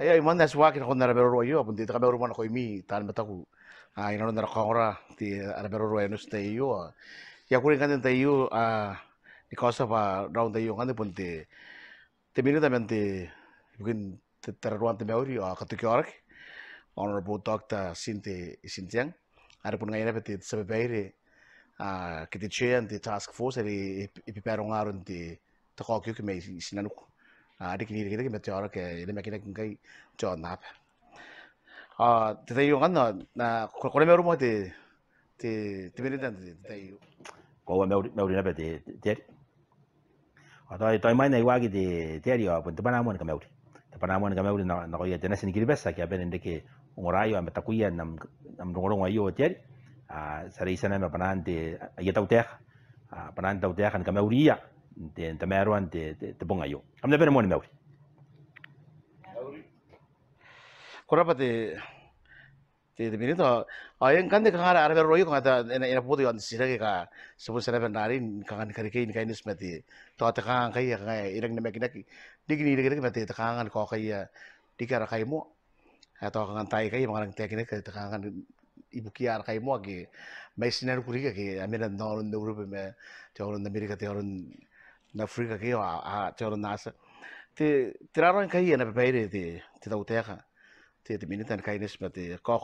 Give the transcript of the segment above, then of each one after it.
Ay man nas wakin ko narabero yo apunti ta kabero man ko imi tan bataku. Ay no na kongora ti arabero no stay yo. Ya kuring kan tayo di kosa pa round tayo kan punti. Te minuta mente mungkin terruan te meuri katuki orak. Honorable Dr. Sinte Sintiang. Ada pun ngayon pati sa babayre kita chair di task force di ipiperong aron di takokyo ki may sinanuk. Ada kini kita kita orak ini makina kay John Nap. Tayo kan na kung meron mo ti minuta tayo. Ko meuri na pati ter. Atau mai nai wagi di teri pun tepanamon ka meuri. Tepanamon ka meuri na ko ya tenas ni kiribesa ki aben ndeke ngorayo am takuya nam ngorong ayo teri. Sari sana me panante ya Tautaeka. Panante Tautaeka kan ka meuri ya. Te meruan te bongayo. Am na ben mo ni meuri. Kurapa te minuto yang kan de kangara arbe royo kangata ena puto yon sirage ka sebut sana benarin kangan karike ini kainis mati to tekangan kai kai irang na makina digini digini mati tekangan ko kai dikara kai mo atau kangan tai kai mangang teknik kai tekangan ibu kiar kai mo age mai sinar kurika ke amena non de grupo me joron amerika te joron na afrika ke joron nasa te tiraron kai na bebaire te Tautaeka te minutan kainis mati ko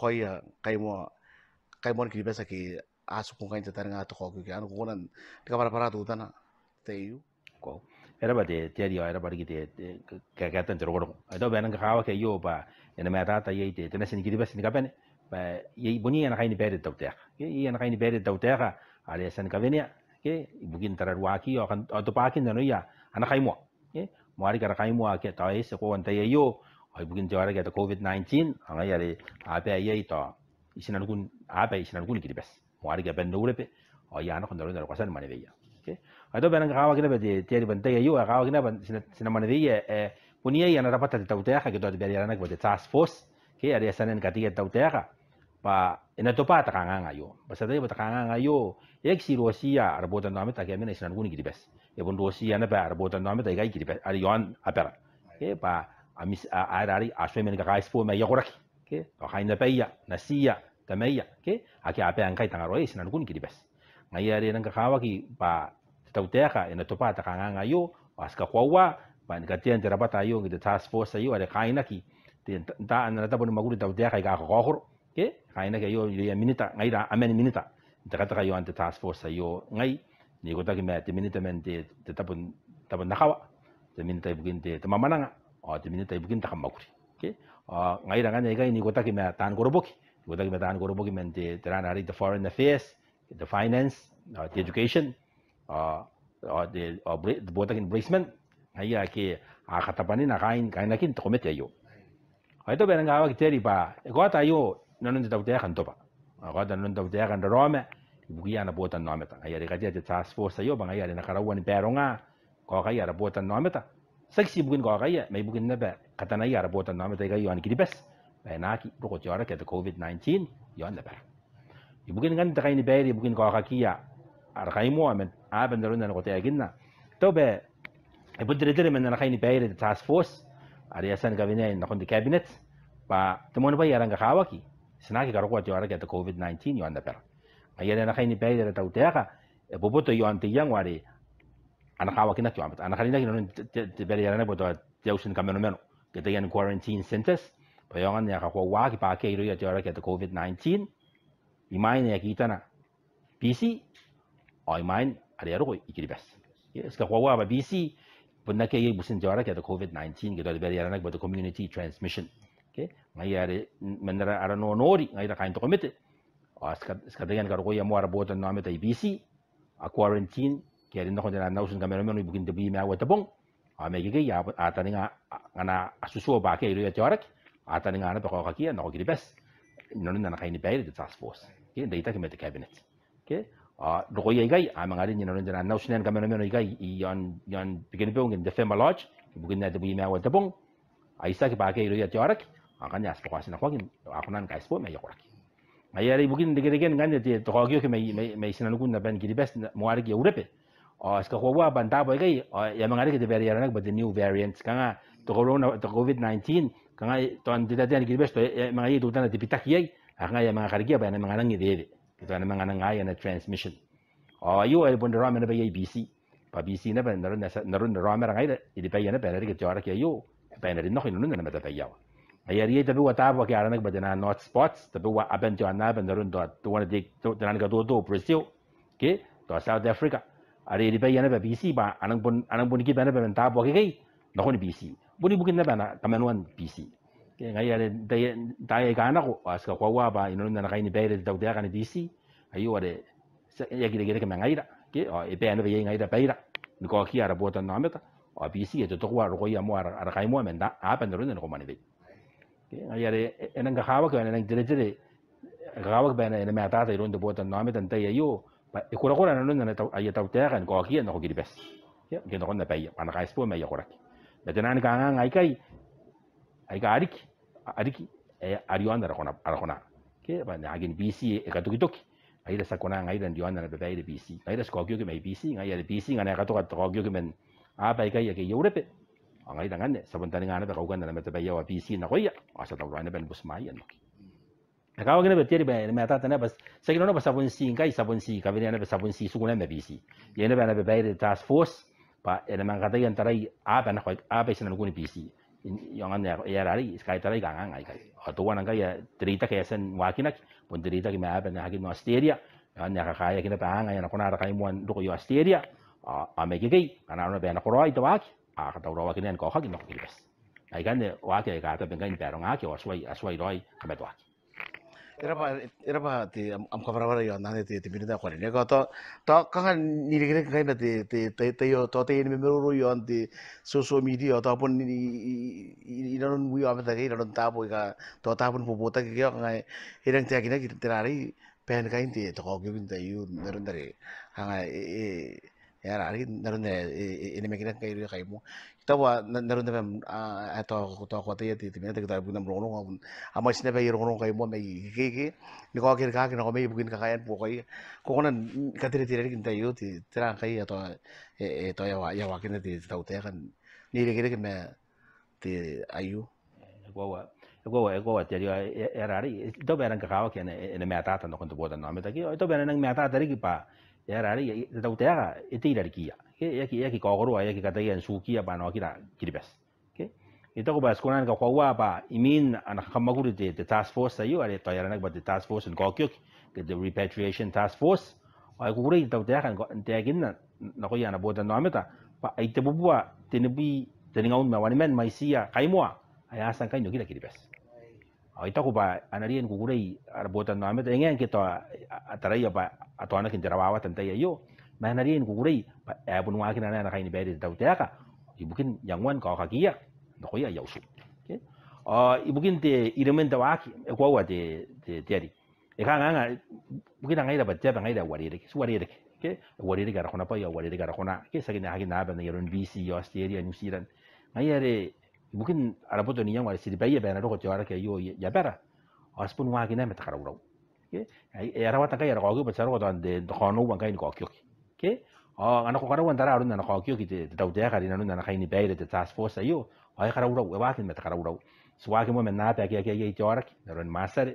kaimoan kiribasa ki asuk kain tatar nga to ko ki anu kunan tika para tu tana teu ko era bade teri era bade kite kagatan terogoro ado benang kawa ke yo ba ena mata ta ye te tenasin kiribasa ni kapene ba ye boni ana kaini bere Tautaeka ye ana kaini bere Tautaeka ale san kavenia ke bugin tararwaki o kan to pakin no ya ana kaimo ke moari kara kaimo ke ta ese ko anta ye yo ay bugin jawara ke COVID-19 anga yare ape ye to isinanukun kiribas moari ke ben urepe o ya no kondoro no kasan mane veya ke ado benang kawa kina be teri bante ye yo kawa kina ban sina mane veya punia ya na rapata Tautaeka ke to be ya na ke task force ke ari sanen katia Tautaeka pa ina topa ta kanga yo basa dai bata kanga yo ek si Rusia arbota no ameta ke mena isinanukun kiribas e bon Rusia na ba arbota no ameta ga kiribas ari yon apera ke pa amis ari aswe men ga ispo me yagoraki ke to haina peya nasia tameya ke aki ape an kai tangaro is nan kun kiribas ngai ari nang kawa ki pa Tautaeka ina topa ta kanga yo aska kwawa ban gatian terabata yo ngi task force yo ari kaina ki ta an ta bon maguri Tautaeka ga ko ke kaina ke yo ya minita ngai da amen minita ta kata yo ante task force yo ngai ni ko ta ki me minita men te tapun nakawa te minita bugin te mamananga te minita bugin ta kamakuri ke ngai da nganya kai ni ko ta ki me tan goroboki ko ta ki me tan goroboki men te terana ari the foreign affairs the finance the education the bota kin placement ngai ya ke katapani na kain kin to komete yo ai to benang awa ki teri ba ko ta yo non te Tautaeka kan topa ko ta non Tautaeka kan rome bugia na bota no meta ngai ari ka te task force yo ba ngai ari na karawani peronga ko kai ara bota no meta saksi bugin ko kai mai bugin na ba katana ya ara bota no meta kai yo an kiribes ba na ki ro ko jara ke COVID-19 yo na ba bugin kan ta kai ni beri bugin ko ka kia ar kai mo amen a ben na ko te ginna to be e budre men na kai ni beri task force ari asan gabine na kon di cabinet ba temon ba yarang ka kawaki sinaki ka ro ko jara ke COVID-19 yo na ba ayana na kai ni beri Tautaeka e boboto yo ante yang wari anak awak kina kiamat anak kali nak te beri yana boto jausin kameno meno kita yan quarantine centers payangan ya ka kwa ki pa ke iro ya jara ke COVID-19 imain ya kita na PC o imain ari ro ikiribas yes ka kwa ba BC punna ke ye busin jara ke COVID-19 kita beri yana boto community transmission okay ngai ari menara ara no nori ngai da kain to komite ska dengan ka ro ya mo ara boto no ameta BC a quarantine kaya rin ako na nausun kami naman ibugin tabi may awat tabong may gigay ata nga na asusuwa ba kaya ilo ya tiyarak ata nga na bako kakiya nako kiribes nonon na nakaini bayar the task force kaya data kami the cabinet kaya doko ya igay mga rin nonon na nausun kami naman igay yon bigyan po ng defema lodge ibugin na tabi may awat tabong ay isa ki ba kaya ilo ya tiyarak ang kanya aspo kasi na ako na kaispo may yakurak mayari bugin degedegen ngande te to kagyo ke may sinanukun na ben kiribes moari ki urepe ska kwa banta ba kai ya mangari ke beri yana ba the new variants kanga to corona to COVID-19 Kangai tuan tidak tian Kiribati to mga itu tanah dipitak yai, kangai mga kargia ba na mga nang ide. Ito na mga nang na transmission. Ayo ay pun drama na ba yai BC. Pa BC na ba naron drama ra ngai idi pa yana pa ri ke jara ke yo pa na rin no hinun na mata pa yaw. Ayari tabi wa tabo ke ara nag ba na not spots tabi wa aben to na ba naron to wana dik to na ga do Brazil ke to South Africa. Ari idi pa yana ba BC ba anang pun ki ba na ba tabo ke kai no ni BC. Buni bukin na ba na kamanuan BC. Kaya ngayon tayo kana ko as ka kwa ba inon na kaini bayre daw dia kan BC ayo ade ya gire ka ngaira ke o e pe ano be ngaira bayra ni ko ki ara botan na meta o BC e to kwa ro ya mo ara kaimoan menda a pa ndoro ko mani be ke ngayon enang ka hawa ka enang dire gawa ba na me ata iron de botan na meta ntai ayo pa e ko na na ay Tautaeka kan ko ki no ko gire bes ke no na bay ana ka spo me ya ko rak betenan ka ngai kai ay ka ariki arion arakona ke ba na agin BC e katukitok ay da sakona ngai dan dion na bebay de BC ay da skogyo ke may BC ngai da BC ngana ka to skogyo ke men apa kai ke Europe ngai dangan ne sabon tani ngana ba kaugan na meta bayawa BC na koya asa taw na ben busmay no nakawa gina beteri ba na meta tana bas sa gino ba sabon si ngai sabon si ka na ba sabon si suguna me BC yene ba na bebay de task force pa ena man kata yan tarai apa na apa sinan guni BC yang anda ya lari sekali tarai gangang ai kai atau wana kai ya cerita kayak sen wakinak pun cerita ki apa na hakin no Australia yang anda kakaya kina pa anga na kona kaimoan do yo Australia ame ki kai ana no be na koroi to waki kata ro wakin ko hakin no kilbes ai kan de waki ka ta ben kan pero ngaki aswai roi kamet waki era ba ti am kabara yo na ti binida ko ne ko to kan ni re kai na ti yo to te ni me ro yo anti social media to pun ni non wi am ta kai non ta po ka to ta pun po ta ki yo ngai hirang ti akina ki terari pen kai ti to ko ki ta yu neron dare hanga ya rari neron ne ini me kina kai mo tawa neron de to ko te ti me ta bu nam ro ama sine ba yero kai mo mai ki ni ko kir ka ki no mai bukin ka kayan po kai ko konan ka tiri tiri kin tayo ti tira kai to to ya wa kin ti Tautaeka kan ni re ki me ti ayu Gua jadi era hari itu barang kakawa kena ene meta tan kon bodan no meta ki itu barang nang meta dari ki pa era hari Tautaeka itu dari kia ya ki ko guru ya ki kata yan suki apa no kira kiribes ke itu ko bas kunan ka kwa pa imin anak kamaguru de task force ayo are to yara nag ba de task force ko kyuk ke the repatriation task force ay ko guri Tautaeka ko tegin na ko yana bodan no meta pa ay te bubua tinibi tiningaun ma wani men mai sia kaimoan ay asan kaino kira kiribes ita ko ba anarian ko gurei arbotan na meta ngen kita atarai ba atau anak interawawa tantai ayo ma anarian ko gurei ba abun wa kina na kaini bede Tautaeka ibukin yangwan ko kakia no ko ya yausu ke ibukin te iremen ta waki ko wa te tiari e kanga bukin ngai da batia ngai da warire ke warire gara kona pa ya warire gara kona ke sagina hagina ba na yeron BC Australia New Zealand ngai are mungkin ada foto ni yang wali sidi bayi bayar rokok jawara kayak yo ya bara aspun wagi na meta karau ke ya rawat kai ya rokok besar rokok dan de kono bang kai ni kokyo ke anak ko karau antara arun anak kokyo gitu Tautaeka kali nanu anak kai ni bayar de task force ayo ay karau wagi meta karau swagi mo men na pa kayak jawara naron masar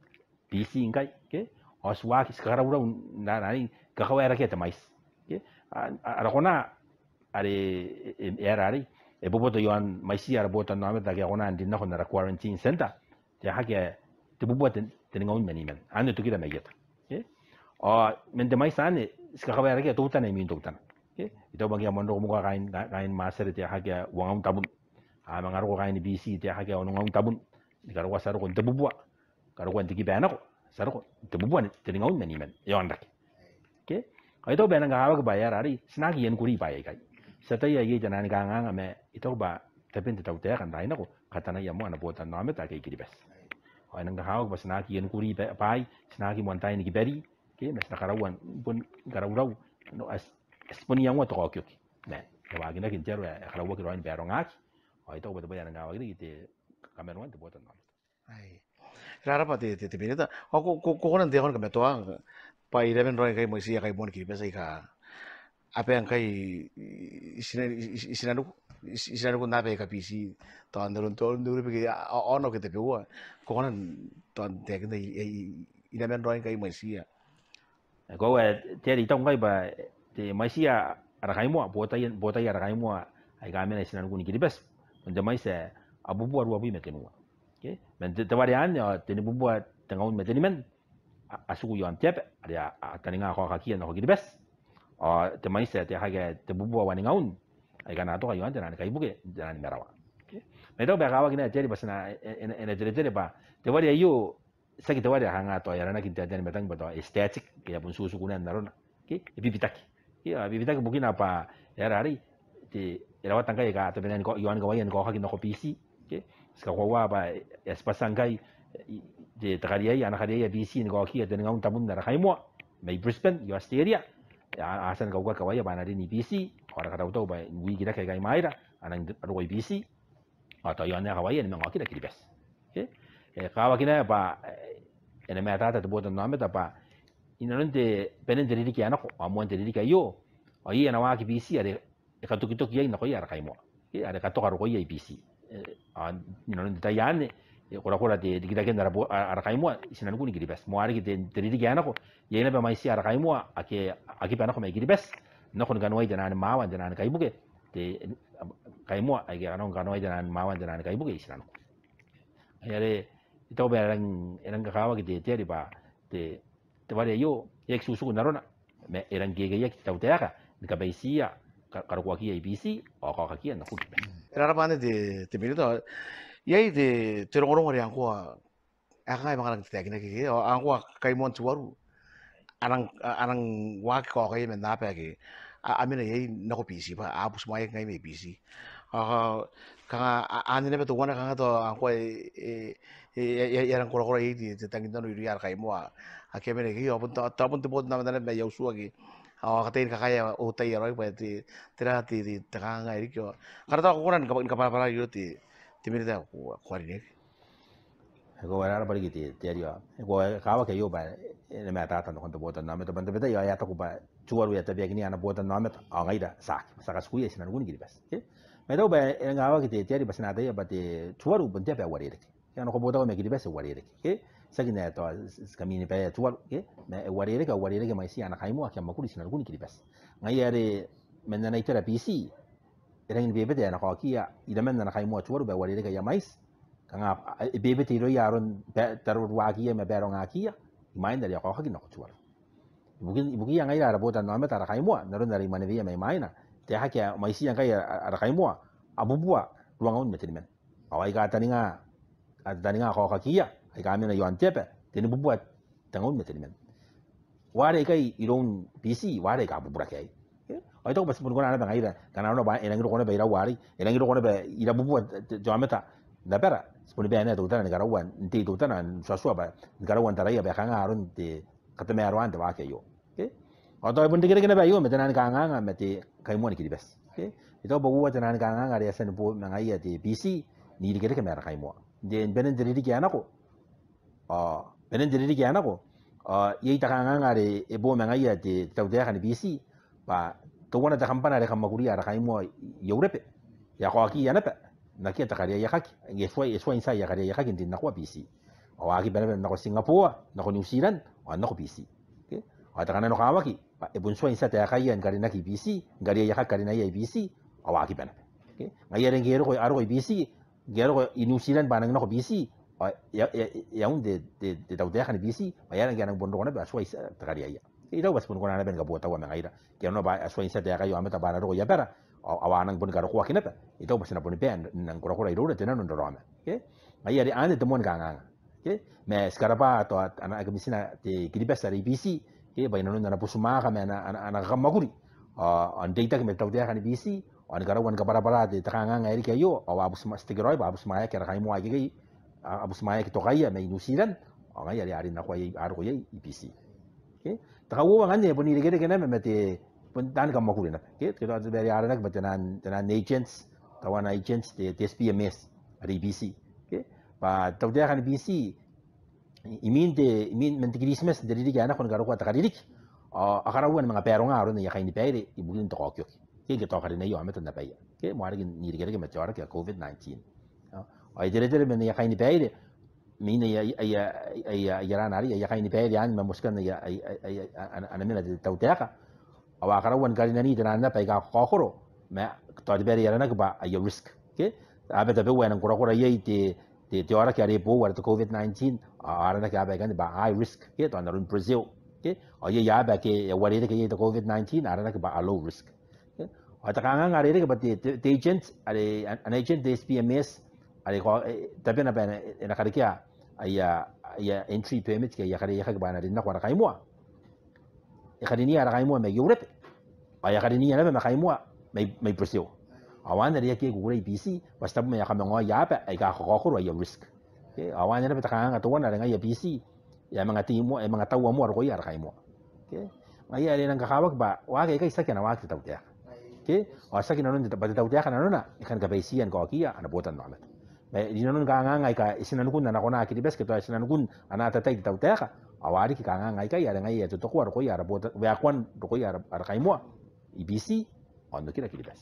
BC ingai ke swagi karau na nani kakawera ke tamais ke arakona are era ari e boboto yon maisi ara botan no ameta ke ona andin na hona quarantine center ya hake te boboten teningon menimen ande to kira megeta ke men de mais ane ska ka ke to tan min to tan ke ito bang ya mondo mo kain maser te hake wangam tabun mangar ko kain BC te hake onong tabun dikaro wasaro ko te bobwa karo ko tiki bana ko saro ko te bobwa teningon menimen yon dak ke ito bana ga hawa bayar ari snagi yen kuri bayai kai Sataya ye jangan gangang ame itu ba tapi tidak tahu kan lain aku kata na yamu anak buatan nama tak kayak kiribes. Ay nang kahawag ba senaki yan kuri pai senaki montai ni kiberi ke mes nakarawan pun karawraw no as pun yang mo to kokyo. Ne wagi na kinjaro karawag kirawan berong ak. Ay itu ba bayan ngawag ni te kameruan te buatan nama. Ay rara pa ti binita ako ko nan de kon kameto pa 11 roy kay mo siya kay mon kiribes ay ka apa yang kai isinanu isina ko nabe ka PC ton dulu pergi ono kita pewa konan ton tekna ina men roin kai maisia Ko teri tong kai ba te maisia ara kaimoa bota ya ara kaimoa ai ga mena sinan kuni kiribes unde maisa abu buat wabi mekenua ke men te varian ya te ni buat tengaun metenimen asuku yon tiap ada taninga ko kakia no kiribes o te maisa te haga te buat wani ngaun ai kana to yon janan kai buke janan merawa ke medo ba kawa kina teri basna ene tere ba te varia yo sakit tawari hanga to ya rana kinta dan betang beto estetik kayak pun susu kunan narona ki bibitaki ya bibitaki mungkin apa ya rari di rawat tangkai ka to benen ko yuan ko wayan ko hakin ko PC ki ska ko wa ba espasang kai di takaria ya nakaria PC ni ko ki dan ngaun tabun dara kaimo mai Brisbane yo Australia ya asan ko ka waya bana ni PC ora ka tau ba wi kita kai maira anang ro PC atau yuan ya kawayan memang kita kiribes ki kawa kina ba ene meta ta buat nome ta pa inonte penen jadi ki anako amuan jadi ki yo ai ana wa ki bisi are ka to kitok yai nako ya kaimo are ka to karo ko yai bisi inonte ta yane kora de kita ken ara ara kaimo sinan kuni ki bes mo are ki jadi ki anako yene ba mai si ara kaimo aki pa nako mai ki bes nako kan wai janan mawan janan kai buke de kaimo ai ga non kan wai janan mawan janan kai buke sinan ayare ito ba erang kakawa ki te ba te vale yo yek susu narona me erang gege yek Tautaeka ni ka baisia karo kwa ki ABC o ka ki na kuki era bane de minuto yai de terong ori angko aka mangalang tekna ki angko kai mon tuaru anang wa ko kai men nape ki amina yai nako PC ba abus mai ngai me PC kanga anine beto wana kanga to angko yang kura-kura ini tentang itu nuri ar kaimo akemene ki opun tapun tebot nama dana me yausu agi katain kakaya utai aroi pa ti tira ti tanga iri kyo karena aku kan kapal para yo ti minta kuari ni ko era ba ki te yo ko kawa ke yo ba ene meta ta no tebot na me to bante beta ya ta ku ba chuaru ya tabi ni ana bota na me ngaida saka skuye sinan guni bas me do ba ngawa ki te bas na ya ba te chuaru bante ba wari yang ko bodo me kiribes warire ke sagina to kamini pe tuwal ke me warire ka mai si ana kaimo akya makuri sinar guni kiribes ngai are menna itera PC ereng bebe de ana ko kia ida menna na kaimo tuwal ba warire ka ya mais kanga bebe tiro ya aron taru wagi me berong akia main dari ko hakina ko tuwal ibuki yang ngai ara bodan no meta kaimo naron dari mana via mai maina te hakya mai si yang kai ara kaimo abubua ruangon metelimen awai ka taninga adani nga ko kakia ay kami na yon tepe tini bubuat tangon metelimen ware kai irong PC ware ka bubura kai ay to bas pun kona na ngaira kana no ba enang ko na ba ira wari enang ko na ba ira bubuat jameta da pera spuni ba na to tan ngara wan nti to tan so ba ngara wan taraya ba kanga aron te katame arwan de wa ke yo oto pun dikira kena ba yo metenan kanga meti kaimoan ki bes ito bubuat tenan kanga ngari asen bu ngaya di PC ni dikira kena kaimoan den benen jadi ki anako benen jadi ki anako yei takanga ngare ebo menga ya de Tautaeka ni BC ba to wana ta kampana re kamakuri ara kaimo Europe ya ko aki ya napa na ki takaria ya kaki eswa insa ya karia ya kaki din nako BC o aki benen nako Singapore nako New Zealand o nako BC ke o takana no kawaki ba ebun swa insa ta kaya ngari naki BC ngari ya kaki na ya BC o aki benen ke ngayere ngero ko aro BC gero ko New Zealand banang no BC ya un de Tautaeka ni BC bayar yang bondo ko na ba swai takaria ya ito bas pun ko na ben ka bota wa ngaira gero no ba swai sa de kayo ameta bana ro ya pera awanang pun ka ro ko kinapa ito bas na pun ben nang ko ro ro de tenan ndo rama ke ayari ane de mon ganga ke me skarapa to ana agamisina de kiribes dari BC ke bayar no na pusuma ka me ana kamakuri on data ke Tautaeka ni BC on garawan ka para de takanga ngairi kayo abus mas tigroy abus maya kera kaimo agi abus maya ki tokaya me New Zealand ngai ari na ko ai ar ko ai IPC ke takawo ngane boni de kene me mete puntan ka makuri na ke to de beri ara nak batanan agents tawan agents de SPMS ari IPC ke pa Tautaeka ni BC imin mentigrismes de di gana kon garo ko takaririk akarawan mga pero nga aron ya kaini pere ibugin to kokyo ke ke to kari na yo amet na pay ke mo ari ni ri ke me chora ke COVID-19 ai tere men ya kaini pay mina ya ran ari ya kaini pay ya ma muskan ya ana mena de Tautaeka awa kara wan kari na ni na pay ka ko khoro me to de beri ya na ba ya risk ke abe ta be wan ko ko ye te ora ke ari po war to COVID-19 ara na ka ba kan ba high risk ke to na run Brazil ke o ye ya ba ke ya wari ke ye to COVID-19 ara na ka ba low risk ke o ta kanga ngari ke ba te agent are an agent de SPMS are ko tapi na ba na kari ke ya entry permit ke ya kari ya ka ba na rin na ko ra kaimoa ya kari ni ara kaimoa me Europe ya kari ni na me kaimoa me Brazil awan dari ke gure BC basta me ya kamengo ya ba ai ka ko ko ya risk ke awan na betaka nga to na nga ya BC ya mga timo ay mga tawa mo ko ya kaimo ke ngai ari nang kakawag ba wa ke kai sakya na wa ke Tautaeka ke o sakya na nun ba Tautaeka na nuna ikan ka baisian ko okiia ana botan na me di nun ka nga ngai ka isinan kun na ko na kiribes ke to isinan kun ana tatai Tautaeka awari ki ka nga ngai kai ya ngai ya to ko ya botan wa kwan ko ya kaimo IBC on kira kiribes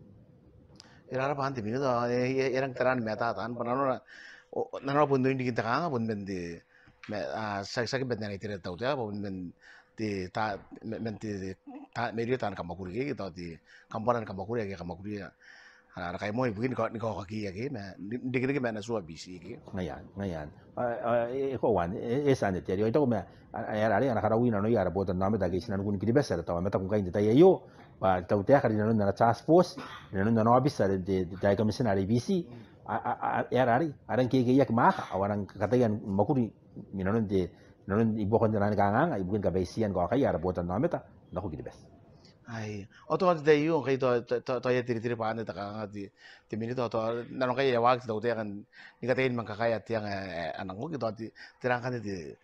Irara panti mini to erang teran meta tan panano nano pun ini kita kanga pun bendi sakit bendi ngai tidak tahu ya pun bendi ta bendi ta media tan kamakuri gitu di kampuran kamakuri ya ada kayak mau begini kau kaki ya gitu dikira mana suah bisi gitu ngayan ko wan esan te yo to me era ari ana karawi no ya botan na me da ke sinan kun kiribes ta me ta kun kain ta yo ba Tautaeka ri na task force na officer de da commissioner BC era ari aran ke yak ma awaran katayan makuri minon de non ibu kon na nga ibu ka baisian ko kay ara botan na me ta na ko kiribes ai oto kan de yo kai to ya tiri paan ta kanga di mini to nanon kai ya wak to kan ikatain man kakaya tiang anang ko gitu tirang kan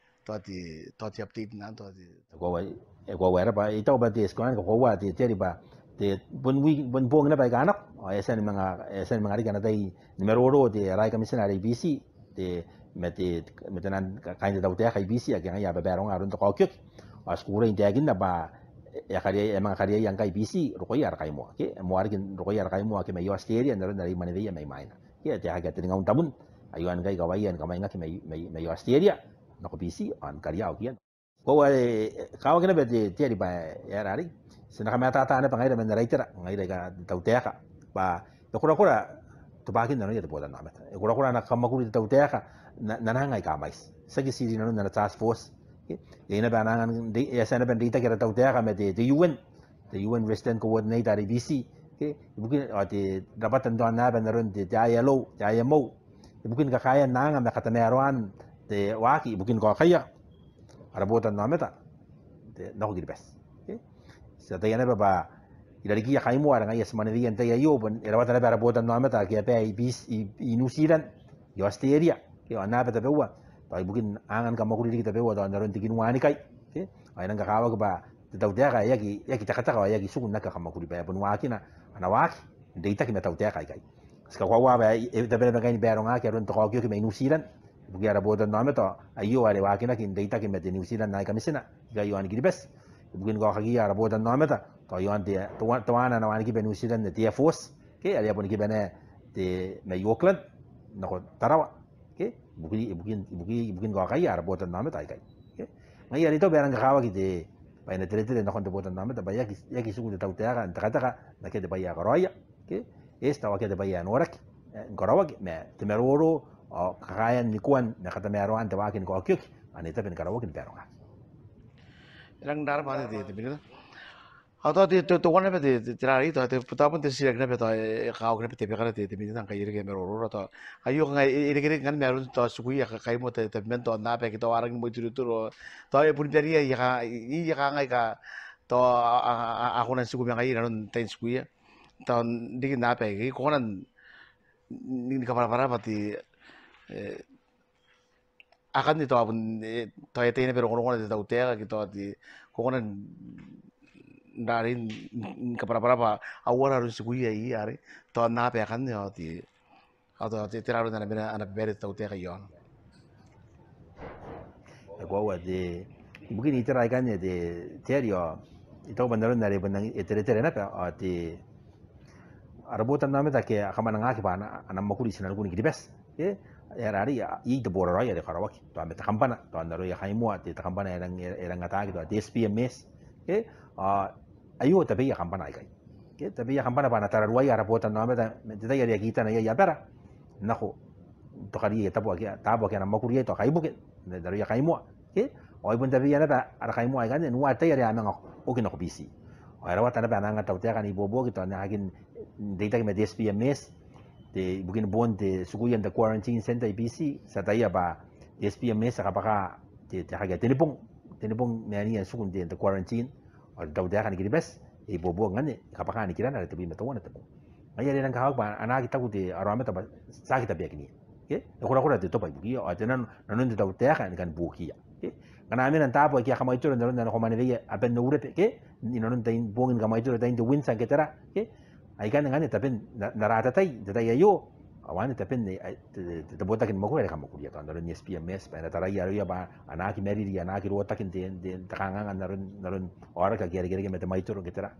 to update na to ko wa ra ba ito ba ti skon ko wa ti teri ba te bun bong na ba ganak o esen mga ri kana dai numero ro ti rai commissioner BC te metenan kain da Tautaeka BC ya ya ba barong arun to ko kyuk askura intagin na ba ya kari emang kari yang kai BC ro ko ya kaimo ke mo arkin ro ko ya kaimo ke me yo asteria na dari mane ya me maina ke te haga te ngau tabun ayuan kai gawayan kamai ngaki me yo asteria no ko BC an kari au kian ko wa kawa kena be te di ba ya rari sina kamataata na pangai men raitera ngai ga Tautaeka ba to kura to bakin na ya te bodan na meta kura na kamakuri Tautaeka na ngai ka mais sagi siri na task force ina ba nangan ya sana ben dita kira Tautaeka me the UN resident coordinator BC ke mungkin ati dapat tentuan na ben ron the IMO mungkin ka kaya nanga me kata meruan te waki mungkin ko kaya arabotan na meta te no giribes ke sa tayana ba ila lagi ya kaimo ara ngai semana dia ente yo ben era wata na arabotan na meta ke pa i New Zealand yo asteria ke ana beta bewa tai mungkin angan kamakuri kita bewa da naron tikin wani kai ke ai nang kawa ba Tautaeka yaki takataka yaki sugun naka kamakuri ba pun waki na ana waki deita ki Tautaeka kai ska kwa ba ta bela kai berong a kerun to ko ki me New Zealand bugi ara bodan na meta ayo are waki na ki deita ki me New Zealand na kamisina ga yo an giribes bugin ko kagi ara bodan na meta to yo an dia to ana na wani ki be New Zealand de force ke ari pun ki bene de me Auckland na ko tarawa ke bugin ko kagi ara bodan na meta kai ke ngai ari to berang kawa ki de ba na tere na kon botan na meta ba yaki sugu de Tautaeka takataka na ke de ba ya roya ke esta wa ke de ba ya norak ngarawa me te meroro o kakayan ni kuan na kata mero ante wa kin ko kyuk ani ta ben karawa kin pero nga erang dar pa de mini atau to wana pe tirari to puta pun sirek na pe to kau na pe te bekara te mini tang kai ke meroro to ayo ngai ire kan meru to sukui ya kai mo te men to na pe kita orang mo turu turu to pun dari ya ngai ka to aku nan sukui ngai nan ten sukui ya to di na pe ki ko nan ni ka para pati akan di to pun to te ne pero ko na Tautaeka kita di ko nan darin kaparapa awara harus sukui ai are to na pe kan yo ti atau tiraru na bena ana bere Tautaeka yo ko wa de bugin itira kan de terio ito bandaron na re banang tere na pa ati arabutan namin ta ke kamana ngaki ba na makuri sinan kuni gidibes ke erari i de bora raya de karawaki to ame ta kampana to andaro ya kaimoan te ta kampana erang ngata gitu de SPMS ke ayo tapi ya kampana ai ke tapi ya kampana ba na tararuai arabutan namin ta te ya kita na ya pera nako to kari tapo ke na makuri to kaibuke dari ya kaimoan ke oi pun tapi ya na ara kaimoan kan nuwa te ya ame ngok okin ko bisi era wata na bananga Tautaeka ni bobo gitu na hakin data me SPMS de bukin bon de sukuyan de quarantine center BC sa taya ba SPMS sa kapaka de haga tenipong mani yan sukun de quarantine or Tautaeka ni kiribes e bobo ngane kapaka ni kirana de bima tawana tapo ay rin ang kahawag ba anaki taku de arame ta sakit ta biakini ke kura de topa buki o tenan nanon de Tautaeka ni kan bukia ke kana amin ang tapo kaya kamay turo naron na komane veya apen no urep ke ni nanon tain buongin kamay turo tain de winsa ketera ke ay kan ngane tapen narata tai ayo awan tapen de botakin makure kamakuri to naron ni SPMS pa na taray ya ba anaki meri ya anaki rotakin de takangan naron ora ka gere mete may turo ketera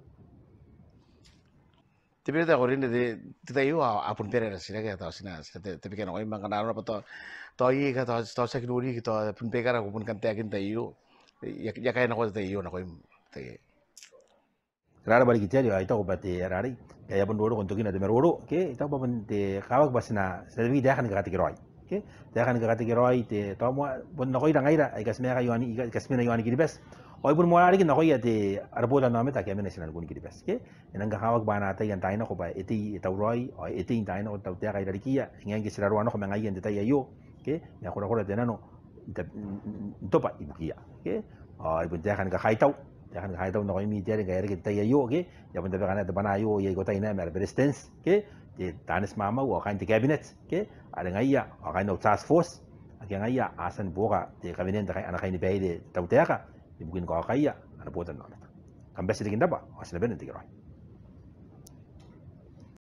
Tapi kita korin de tayo apun pera sila kaya tao sina tapi kan oy mga kanaro pa to i ka to sa kinuri to pun pekara ko pun kan takin tayo ya kaya nako tayo nako tayo rara balik kita ay to ba te rari kaya pun dulu untuk de meroro ke ito pa pun te kawag bas na sa vida kan ka tigiroy ke te kan ka tigiroy te to mo pun nako ida ngaira ay kasme ka yoni kasme na yoni kiribes oy pun mo ari kin nako ya te arbola no meta ke mena sinal kun kiribes ke enang ka kawag ba na tay yan tayo ko ba iti tawroy o iti tayo no taw te kay darikia ngang gisiraro ano ko mga yan tayo yo ke ya kura te nano ito pa ibukia ke ay pun te kan ka kaitaw jangan kahit tahu nak imi tiada gaya kita yo ke ya pun tapi kan ada bana yo ye kota ina mer resistance ke di tanis mama wa kan di cabinet ke ada ngaya kan no task force ake ngaya asan boga di kabinet kai anak ini bayi di Tautaeka di mungkin kau kaya ada botan no kan besi dikin daba asal benen tiga